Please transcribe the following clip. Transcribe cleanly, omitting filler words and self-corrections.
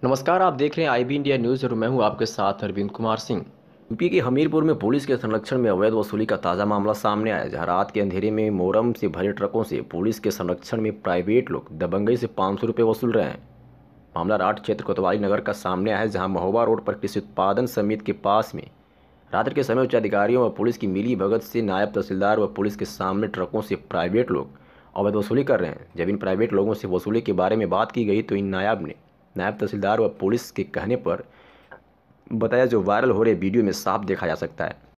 नमस्कार, आप देख रहे हैं आईबी इंडिया न्यूज़ और मैं हूं आपके साथ अरविंद कुमार सिंह। यूपी के हमीरपुर में पुलिस के संरक्षण में अवैध वसूली का ताज़ा मामला सामने आया, जहां रात के अंधेरे में मोरम से भरे ट्रकों से पुलिस के संरक्षण में प्राइवेट लोग दबंगई से 500 रुपये वसूल रहे हैं। मामला राठ क्षेत्र कोतवाली नगर का सामने आया है, जहाँ महोबा रोड पर कृषि उत्पादन समिति के पास में रात्रि के समय उच्च अधिकारियों व पुलिस की मिली भगत से नायब तहसीलदार व पुलिस के सामने ट्रकों से प्राइवेट लोग अवैध वसूली कर रहे हैं। जब इन प्राइवेट लोगों से वसूली के बारे में बात की गई तो इन नायब तहसीलदार व पुलिस के कहने पर बताया, जो वायरल हो रहे वीडियो में साफ देखा जा सकता है।